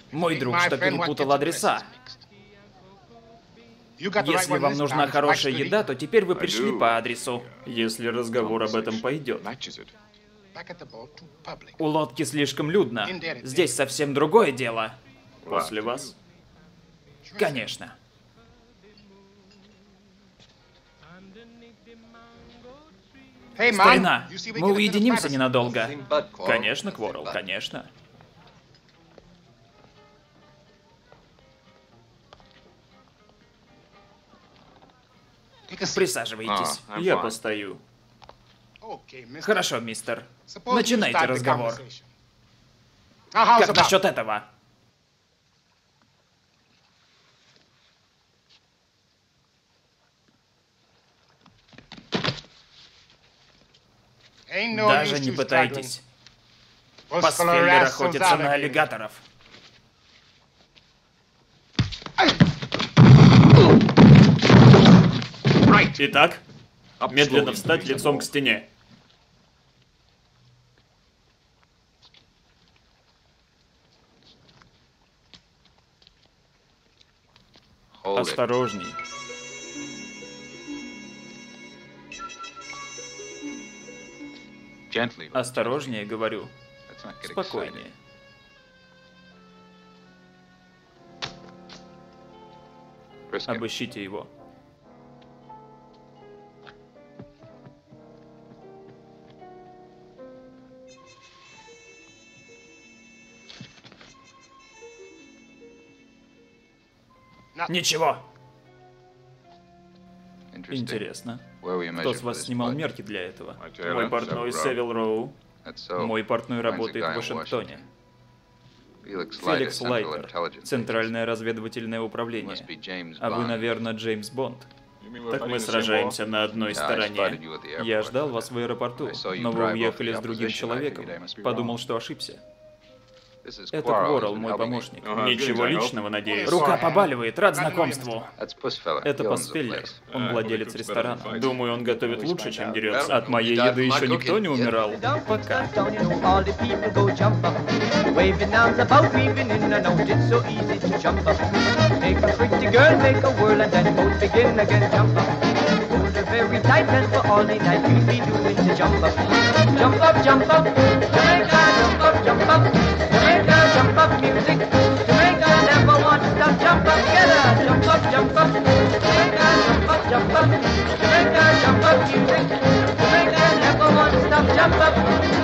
Мой друг что перепутал адреса. Если вам нужна хорошая еда, то теперь вы пришли по адресу. Если разговор об этом пойдет. У лодки слишком людно. Здесь совсем другое дело. После вас? Конечно. Старина, мы уединимся ненадолго. Конечно, Кворл, конечно. Присаживайтесь. Я постою. Хорошо, мистер. Начинайте разговор. Как насчет этого? Даже не пытайтесь. Пасфеллер охотится на аллигаторов. Итак, медленно встать лицом к стене. Осторожней. Осторожнее, говорю. Спокойнее. Обыщите его. Ничего. Интересно. Кто с вас снимал мерки для этого? Мой портной Севил Роу. Мой портной работает в Вашингтоне. Феликс Лайтер, Центральное разведывательное управление. А вы, наверное, Джеймс Бонд. Так мы сражаемся на одной стороне. Я ждал вас в аэропорту, но вы уехали с другим человеком. Подумал, что ошибся. Это Кворл, мой помощник. Ничего личного, надеюсь. Рука побаливает, рад знакомству. Это Пасфеллер, он владелец ресторана. Думаю, он готовит лучше, чем дерется. От моей еды еще никто не умирал. Пока. Jump up music, Jamaica never want to stop. Jump up together, jump up, Jamaica, jump up, Jamaica, jump up music, Jamaica never want to stop. Jump up.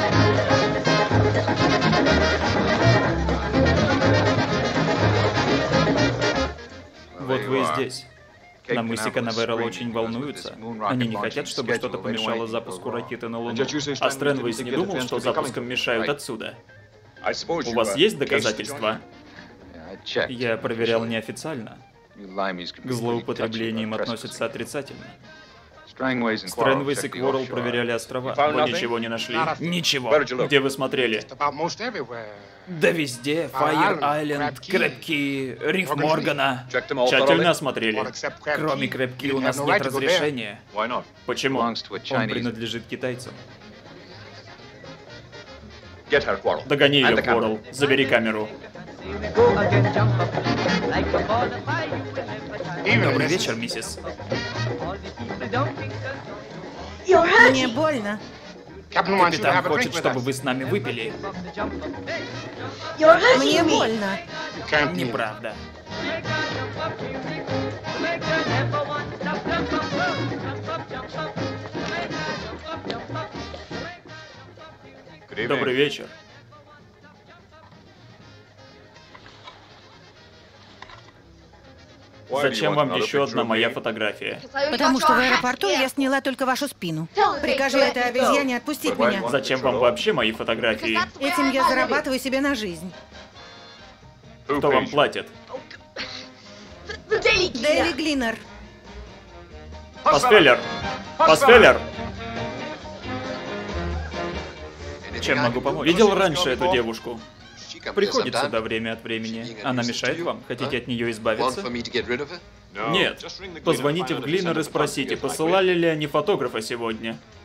Вот вы и здесь. На мысе Канаверал очень волнуются. Они не хотят, чтобы что-то помешало запуску ракеты на Луну. А Стрэнвейс не думал, что запуском мешают отсюда. У вас есть доказательства? Я проверял неофициально. К злоупотреблениям относятся отрицательно. Стрэйнвейс и Кворл проверяли острова. Вы ничего не нашли? Ничего. Где вы смотрели? Да везде. Файр-Айленд, Крэб-Кей, Риф Моргана. Тщательно осмотрели. Кроме Крэб-Кей у нас нет разрешения. Почему? Он принадлежит китайцам. Догони ее, Кворл. Забери камеру. Добрый вечер, миссис. Мне больно. Капитан хочет, чтобы вы с нами выпили. Мне больно. Неправда. Добрый вечер. Зачем вам еще одна моя фотография? Потому что в аэропорту я сняла только вашу спину. Прикажи этой обезьяне отпустить меня. Зачем вам вообще мои фотографии? Этим я зарабатываю себе на жизнь. Кто вам платит? Дэви Глинер. Пасфеллер! Пасфеллер! Чем могу помочь? Видел раньше эту девушку? Приходит сюда время от времени. Она мешает вам? Хотите от нее избавиться? Нет. Позвоните в Глинер и спросите, посылали ли они фотографа сегодня.